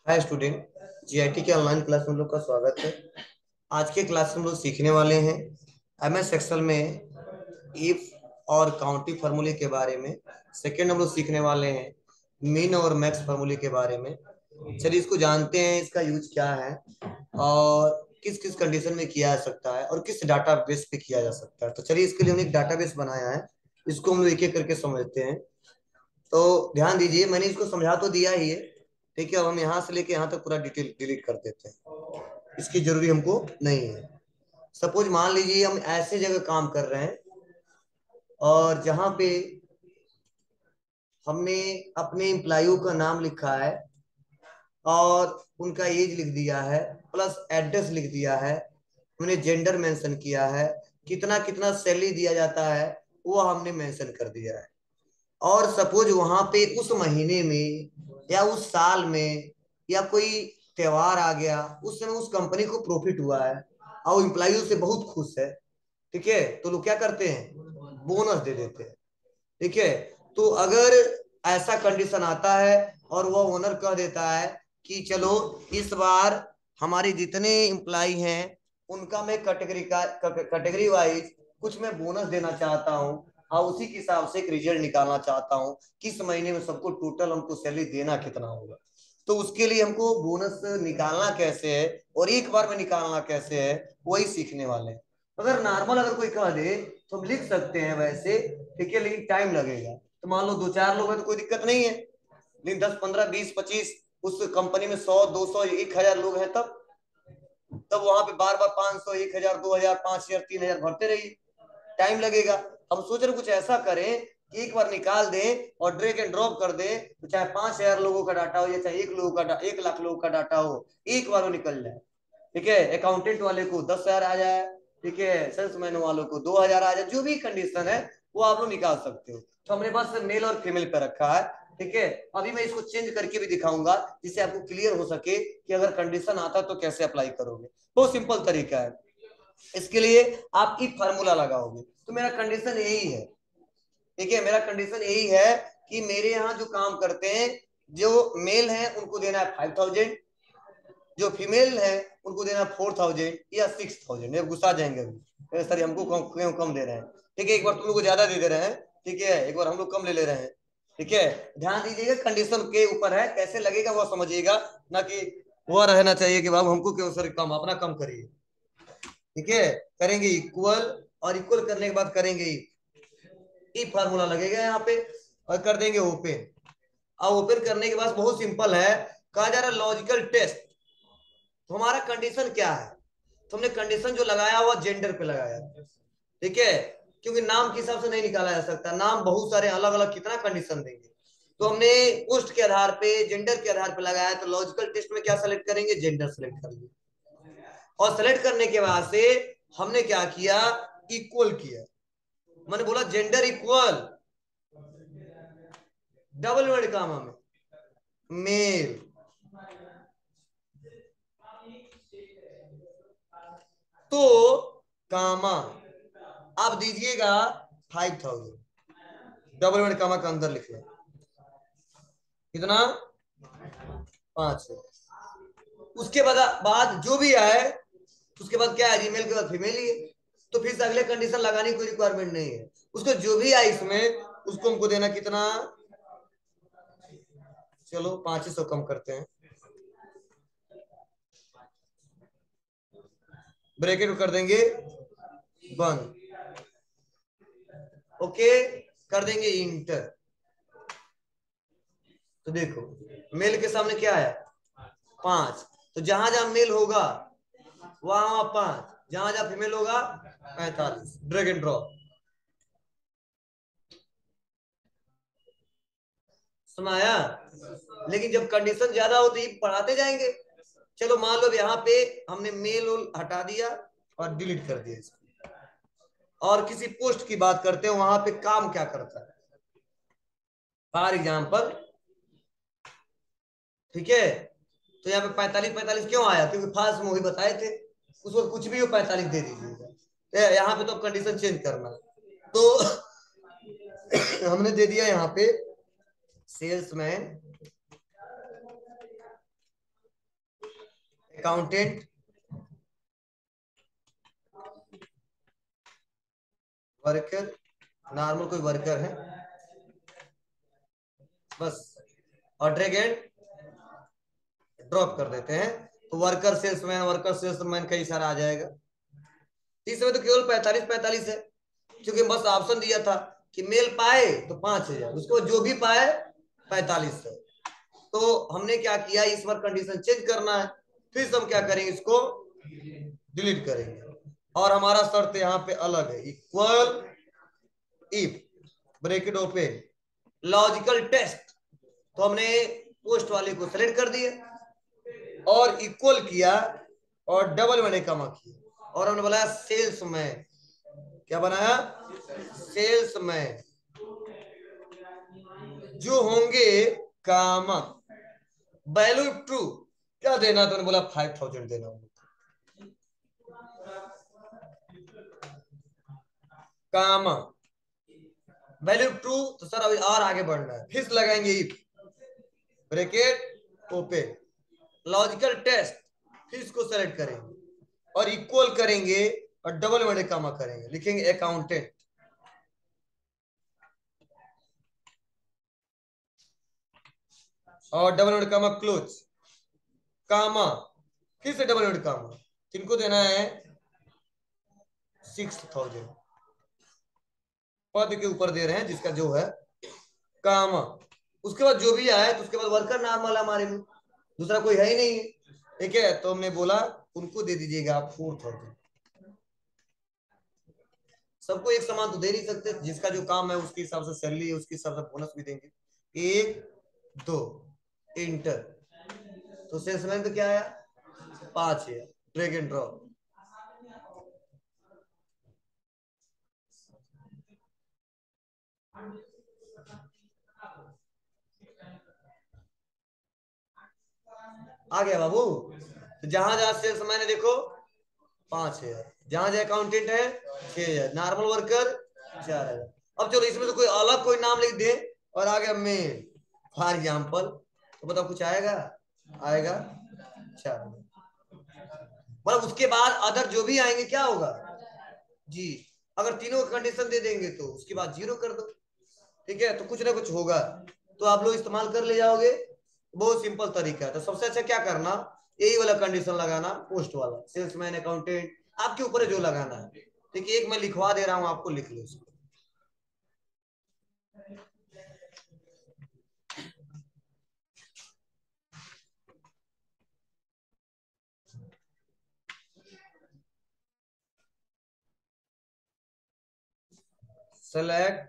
हाय student. GIT के online class में हम लोग का स्वागत है। आज के क्लास में हम लोग सीखने वाले हैं एमएस एक्सेल में इफ और काउंटिंग फार्मूले के बारे में। सेकंड हम लोग सीखने वाले हैं मीन और मैक्स फार्मूले के बारे में। चलिए इसको जानते हैं, इसका यूज क्या है और किस किस कंडीशन में किया जा सकता है और किस डाटाबेस पे किया जा सकता है। तो चलिए इसके लिए हमने एक डाटाबेस बनाया है, इसको हम लोग एक एक करके समझते हैं। तो ध्यान दीजिए, मैंने इसको समझा तो दिया ही है, ठीक है। अब हम यहाँ से लेके यहाँ तक पूरा डिटेल डिलीट कर देते हैं, इसकी जरूरी हमको नहीं है। सपोज मान लीजिए हम ऐसे जगह काम कर रहे हैं और जहां पे हमने अपने एम्प्लॉययों का नाम लिखा है और उनका एज लिख दिया है, प्लस एड्रेस लिख दिया है, हमने जेंडर मेंशन किया है, कितना कितना सैलरी दिया जाता है वो हमने मेंशन कर दिया है। और सपोज वहां पे उस महीने में या उस साल में या कोई त्योहार आ गया, उस समय उस कंपनी को प्रॉफिट हुआ है और एम्प्लॉइयों से बहुत खुश है, ठीक है, तो लोग क्या करते हैं, बोनस दे देते हैं, ठीक है। तो अगर ऐसा कंडीशन आता है और वो ओनर कह देता है कि चलो इस बार हमारे जितने एम्प्लॉय हैं उनका मैं कैटेगरी वाइज कुछ मैं बोनस देना चाहता हूँ और उसी के हिसाब से एक रिजल्ट निकालना चाहता हूँ किस महीने में सबको टोटल हमको सैलरी देना कितना होगा। तो उसके लिए हमको बोनस निकालना कैसे है और एक बार में निकालना कैसे है वही सीखने वाले हैं। अगर नॉर्मल अगर कोई कह दे तो हम लिख सकते हैं वैसे, ठीक है, लेकिन टाइम लगेगा। तो मान लो दो चार लोग हैं तो कोई दिक्कत नहीं है, लेकिन 10 15 20 25 उस कंपनी में 100 200 1000 लोग हैं, तब वहां पे बार बार 500 1000 2000 5000 3000 भरते रहिए, टाइम लगेगा। हम सोच रहे कुछ ऐसा करें कि एक बार निकाल दें और ड्रैग एंड ड्रॉप कर दें, तो चाहे 5000 लोगों का डाटा हो या चाहे 1 लाख लोगों का डाटा हो, एक बार वो निकल जाए, ठीक है। अकाउंटेंट वाले को 10,000 आ जाए, ठीक है, सेल्समैन वालों को 2000 आ जाए, जो भी कंडीशन है वो आप लोग निकाल सकते हो। तो हमने बस मेल और फीमेल पे रखा है, ठीक है। अभी मैं इसको चेंज करके भी दिखाऊंगा जिससे आपको क्लियर हो सके कि अगर कंडीशन आता तो कैसे अप्लाई करोगे। बहुत सिंपल तरीका है। इसके लिए आप इफ फार्मूला लगाओगे। तो मेरा कंडीशन यही है, ठीक है, मेरा कंडीशन यही है कि मेरे यहाँ जो काम करते हैं, जो मेल हैं उनको देना है 5000, जो फीमेल है उनको देना 4000 या 6000। गुस्सा जाएंगे अभी सर हमको कम कम दे रहे हैं, ठीक है। एक बार तुम लोग को ज्यादा दे दे रहे हैं, ठीक है, एक बार हम लोग कम ले ले रहे हैं, ठीक है। ध्यान दीजिएगा, कंडीशन के ऊपर है, कैसे लगेगा वो समझिएगा, ना कि वह रहना चाहिए कि बाबू हमको क्यों सर कम, अपना कम करिए, ठीक है। करेंगे इक्वल, और इक्वल करने के बाद करेंगे ई फार्मूला लगेगा यहाँ पे और कर देंगे ओपन। अब ओपन करने के बाद बहुत सिंपल है, कहा जा रहा है लॉजिकल टेस्ट। तो हमारा कंडीशन क्या है, तो हमने कंडीशन जो लगाया हुआ जेंडर पे लगाया, ठीक है, क्योंकि नाम के हिसाब से नहीं निकाला जा सकता, नाम बहुत सारे अलग अलग कितना कंडीशन देंगे। तो हमने पोस्ट के आधार पे जेंडर के आधार पे लगाया, तो लॉजिकल टेस्ट में क्या सेलेक्ट करेंगे, जेंडर सेलेक्ट करेंगे। और सेलेक्ट करने के बाद से हमने क्या किया, इक्वल किया। मैंने बोला gender equal double word comma में मेल, तो कामा आप दीजिएगा 5000, डबल वर्ड कामा का अंदर लिखिए कितना, 5। उसके बाद जो भी आए, उसके बाद क्या है, जीमेल के बाद फीमेल ही है, तो फिर से अगले कंडीशन लगाने की कोई रिक्वायरमेंट नहीं है। उसको जो भी आए इसमें उसको हमको देना कितना, चलो 500 कम करते हैं, ब्रैकेट कर देंगे बंद, ओके, कर देंगे इंटर। तो देखो मेल के सामने क्या है, 5, तो जहां जहां मेल होगा वहां वहां 5, जहां जहां फीमेल होगा 45, ड्रैग एंड ड्रॉप। सुनाया, लेकिन जब कंडीशन ज्यादा हो तो ये बढ़ाते जाएंगे। चलो मान लो यहाँ पे हमने मेल हटा दिया और डिलीट कर दिया इसको, और किसी पोस्ट की बात करते हैं, वहां पे काम क्या करता है, फॉर एग्जाम्पल, ठीक है। तो यहाँ पे 45 45 क्यों आया, क्योंकि फास्ट में वही बताए थे, उसको कुछ भी हो 45 दे दीजिएगा। तो यहाँ पे तो कंडीशन चेंज करना है। तो हमने दे दिया यहाँ पे सेल्समैन अकाउंटेंट, वर्कर, नॉर्मल कोई वर्कर है बस, और ड्रैग एंड ड्रॉप कर देते हैं, तो वर्कर सेल्समैन का इशारा आ जाएगा। इस समय तो केवल 45 है, क्योंकि बस ऑप्शन दिया था कि मेल पाए तो 5,000, उसको जो भी पाए 45 है। तो हमने क्या किया, इस बार कंडीशन चेंज करना है, फिर हम क्या करेंगे, इसको डिलीट करेंगे, और हमारा शर्त यहाँ पे अलग है, equal if bracket open logical test, तो हमने पोस्ट वाले को सेलेक्ट कर दिया और इक्वल किया और डबल मैंने कमा किया, और हमने बोला सेल्स में, क्या बनाया, सेल्स में जो होंगे कामा वैल्यू ट्रू, क्या देना, तो बोला 5,000 देना, कामा वैल्यू ट्रू, तो सर अभी और आगे बढ़ना है, फिर लगाएंगे if bracket open logical test, फिर इसको सेलेक्ट करेंगे और इक्वल करेंगे और डबल वर्ड कामा करेंगे, लिखेंगे अकाउंटेंट, और double word comma close, comma, फिर से डबल वर्ड कामा, किनको देना है 6,000, पद के ऊपर दे रहे हैं जिसका जो है कामा, उसके बाद जो भी आए, तो उसके बाद वर्कर नॉर्मल हमारे में, दूसरा कोई है ही नहीं, ठीक है, तो हमने बोला उनको दे दीजिएगा आप 4,000, सबको एक समान तो दे नहीं सकते, जिसका जो काम है उसके हिसाब से सैलरी है, उसके हिसाब से बोनस भी देंगे, 1 2 इंटर, तो सेल्समैन तो क्या आया 5 है, ड्रैग एंड ड्रॉप, आ गया बाबू। तो जहां जहां सेल्समैन है देखो 5,000, जहां जहां अकाउंटेंट है 6,000, नॉर्मल वर्कर 4,000। अब चलो इसमें तो कोई अलग कोई नाम लिख दे और आ गया मेल फॉर एग्जाम्पल, तो बताओ कुछ आएगा, आएगा 4,000, मतलब उसके बाद अदर जो भी आएंगे क्या होगा जी, अगर तीनों कंडीशन दे देंगे तो उसके बाद 0 कर दो, ठीक है, तो कुछ ना कुछ होगा, तो आप लोग इस्तेमाल कर ले जाओगे, बहुत सिंपल तरीका है। तो सबसे अच्छा क्या करना, यही वाला कंडीशन लगाना, पोस्ट वाला, सेल्समैन अकाउंटेंट आपके ऊपर है जो लगाना है, ठीक है, एक मैं लिखवा दे रहा हूं आपको, लिख लो इसको। सेलेक्ट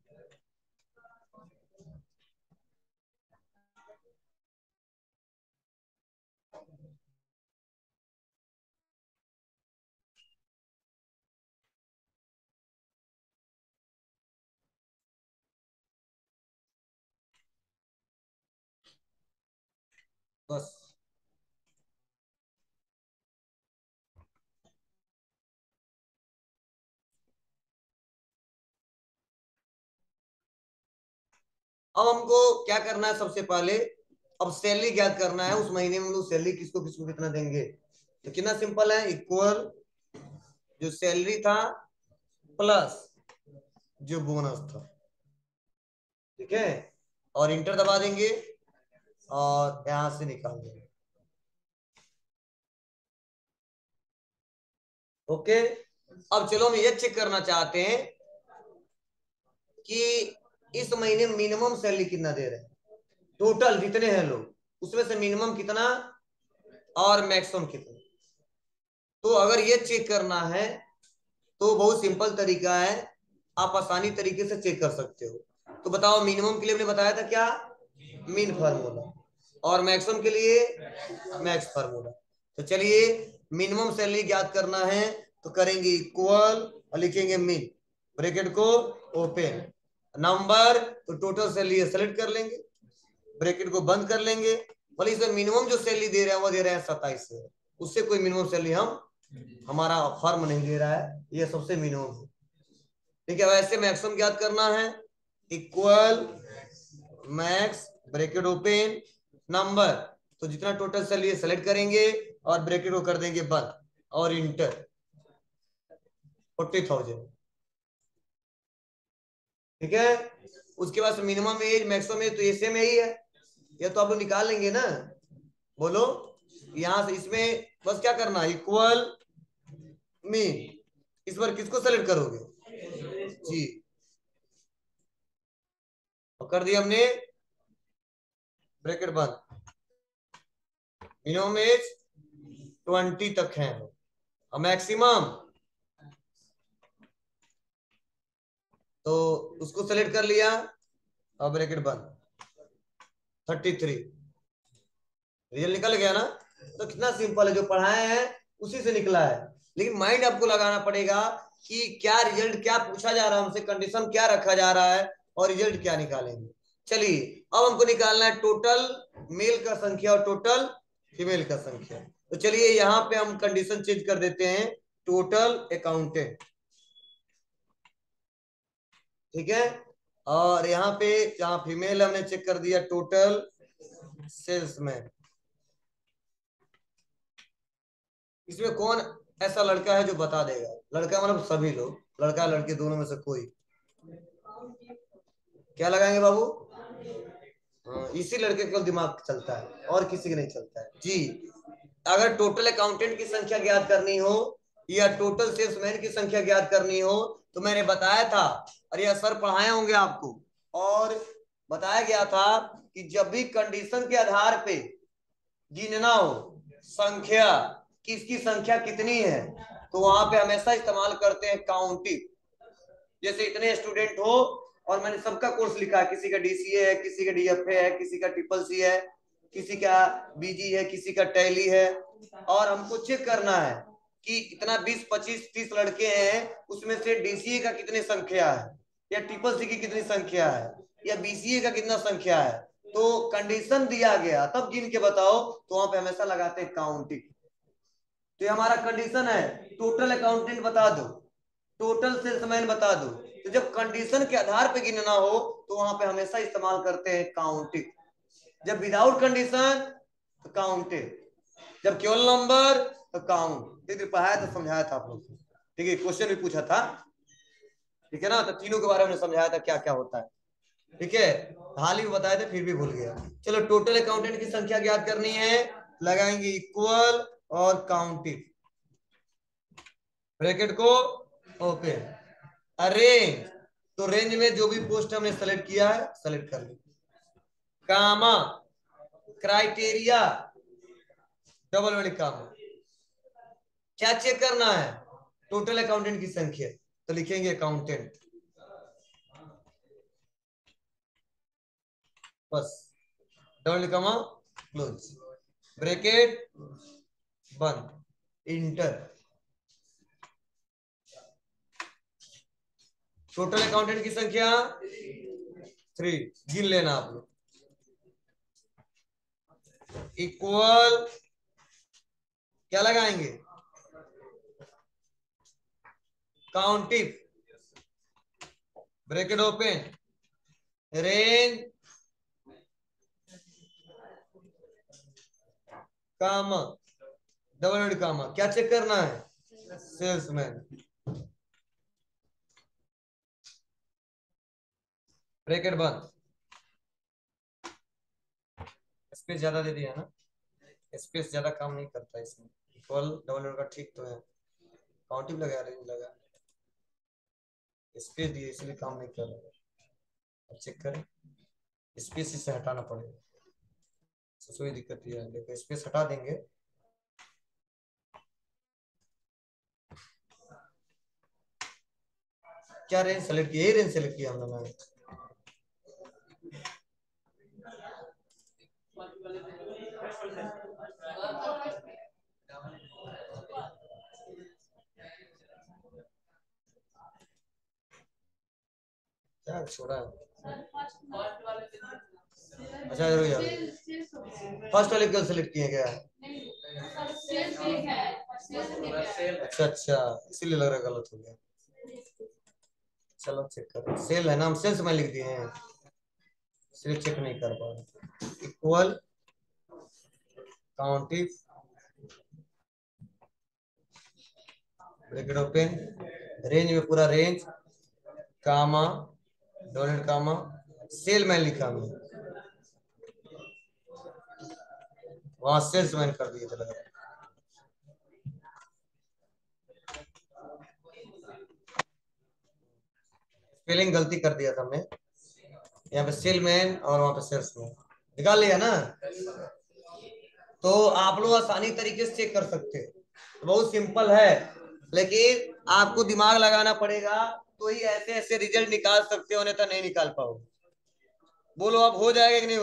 बस, अब हमको क्या करना है, सबसे पहले अब सैलरी ज्ञात करना है, उस महीने में हम लोग सैलरी किसको किसको कितना देंगे, तो कितना सिंपल है, इक्वल जो सैलरी था प्लस जो बोनस था, ठीक है, और इंटर दबा देंगे और यहां से निकाल देंगे, ओके। अब चलो हम ये चेक करना चाहते हैं कि इस महीने मिनिमम सैलरी कितना दे रहे हैं, टोटल जितने हैं लोग उसमें से मिनिमम कितना और मैक्सिमम कितना, तो अगर ये चेक करना है तो बहुत सिंपल तरीका है, आप आसानी तरीके से चेक कर सकते हो। तो बताओ मिनिमम के लिए हमने बताया था क्या, मीन फार्मूला, और मैक्सिमम के लिए मैक्स फार्मूला। तो चलिए मिनिमम सैलरी ज्ञात करना है, तो करेंगे इक्वल और लिखेंगे मीन, ब्रैकेट को ओपन, नंबर तो टोटल सैलरी सेलेक्ट कर लेंगे, ब्रैकेट को बंद कर लेंगे, बोले इसमें मिनिमम जो सैलरी दे रहे हैं वो दे रहे हैं 27 है, उससे कोई मिनिमम सैलरी हम हमारा फर्म नहीं दे रहा है, ये सबसे मिनिमम है, ठीक है। वैसे मैक्सिमम ज्ञात करना है, equal max bracket open number तो जितना टोटल सैलरी सेलेक्ट करेंगे और ब्रैकेट को कर देंगे बंद और इंटर 40,000। ठीक है, उसके बाद मिनिमम एज मैक्सिमम एज तो ऐसे में ही है, ये तो आप लोग निकाल लेंगे ना। बोलो, यहां से इसमें बस क्या करना, इक्वल मीन, इस बार किसको सेलेक्ट करोगे जी, और कर दिया हमने ब्रैकेट बंद, मिनिमम एज 20 तक है और मैक्सिमम, तो उसको सेलेक्ट कर लिया और ब्रैकेट बंद 33। रिजल्ट निकल गया ना। तो कितना सिंपल है, जो पढ़ाए हैं उसी से निकला है, लेकिन माइंड आपको लगाना पड़ेगा कि क्या रिजल्ट, क्या पूछा जा रहा है हमसे, कंडीशन क्या रखा जा रहा है और रिजल्ट क्या निकालेंगे। चलिए, अब हमको निकालना है टोटल मेल का संख्या और टोटल फीमेल का संख्या। तो चलिए यहाँ पे हम कंडीशन चेंज कर देते हैं, टोटल अकाउंटेंट। ठीक है, और यहाँ पे जहाँ फीमेल हमने चेक कर दिया टोटल सेल्समैन। इसमें कौन ऐसा लड़का है जो बता देगा, लड़का मतलब सभी लोग, लड़का लड़के दोनों में से कोई, क्या लगाएंगे बाबू। हाँ, इसी लड़के का दिमाग चलता है और किसी का नहीं चलता है जी। अगर टोटल अकाउंटेंट की संख्या ज्ञात करनी हो या टोटल सेल्समैन की संख्या ज्ञात करनी हो, तो मैंने बताया था, अरे यह सर पढ़ाए होंगे आपको, और बताया गया था कि जब भी कंडीशन के आधार पे गिनना हो संख्या, किसकी संख्या कितनी है, तो वहां पे हमेशा इस्तेमाल करते हैं काउंटिंग। जैसे इतने स्टूडेंट हो और मैंने सबका कोर्स लिखा है, किसी का डीसीए है, किसी का डीएफए है, किसी का ट्रिपल सी है, किसी का बीजी है, किसी का टैली है, और हमको चेक करना है कि इतना 20 25 30 लड़के हैं, उसमें से डीसीए का कितनी संख्या है, या ट्रिपल सी की कितनी संख्या है, या बीसीए का कितना संख्या है। तो कंडीशन दिया गया तब गिन के बताओ, तो वहां पे हमेशा लगाते हैं काउंटिंग। तो ये हमारा कंडीशन है, टोटल अकाउंटेंट बता दो, टोटल सेल्समैन बता दो। तो जब कंडीशन के आधार पे गिनना हो तो वहां पे हमेशा इस्तेमाल करते हैं काउंटिंग। जब विदाउट कंडीशन तो काउंटेड, जब केवल नंबर तो काउंट। एक दिन पढ़ाया था, समझाया था आप लोग को, ठीक है, क्वेश्चन भी पूछा था, ठीक है ना। तो तीनों के बारे में समझाया था क्या क्या होता है, ठीक है, हाल ही में बताए थे फिर भी भूल गया। चलो, टोटल अकाउंटेंट की संख्या ज्ञात करनी है, लगाएंगे इक्वल और काउंटिंग, ब्रैकेट को ओपन, अरेंज, तो रेंज में जो भी पोस्ट हमने सेलेक्ट किया है सेलेक्ट कर ली, comma, criteria, double word comma, क्या चेक करना है, टोटल अकाउंटेंट की संख्या, तो लिखेंगे अकाउंटेंट बस, डबल कामा क्लोज, ब्रैकेट बंद, इंटर। टोटल अकाउंटेंट की संख्या 3, गिन लेना आप लोग, इक्वल, क्या लगाएंगे, countif, bracket open, range, comma, double word comma, क्या चेक करना है, सेल्समैन, ब्रैकेट बंद, स्पेस ज्यादा दे दिया ना, स्पेस ज्यादा काम नहीं करता इसमें, इक्वल डबल वर्ड का ठीक तो है, काउंटिव लगा, रेंज लगा, स्पेस दिए इसलिए काम नहीं कर रहा है। अब चेक करें, स्पेस इसे हटाना पड़ेगा, सबसे कोई दिक्कत ये है, देखो स्पेस हटा देंगे, क्या रेंज सेलेक्ट किया, ये रेंज सेलेक्ट किया हम लोगों ने, क्या छोड़ा है, अच्छा जरूर यार, फर्स्ट वाले क्यों सेलेक्ट किए गया है, अच्छा अच्छा, इसीलिए लग रहा है गलत हो गया, चलो चेक करो, सेल है ना, हम सेल्स में लिख दिए हैं, इसलिए चेक नहीं कर पा रहे, equal countif bracket open, range में पूरा range, comma dollar comma, salesman लिखा हमने, वहां सेल्समैन कर दिए थे लगा। स्पेलिंग गलती कर दिया था हमने, यहाँ पे सेलमैन और वहां पे सेल्समैन, निकाल लिया ना। तो आप लोग आसानी तरीके से चेक कर सकते हैं, बहुत सिंपल है, लेकिन आपको दिमाग लगाना पड़ेगा, तो ही ऐसे ऐसे रिजल्ट निकाल सकते हो, नहीं तो नहीं निकाल पाओ। बोलो अब हो जाएगा कि नहीं?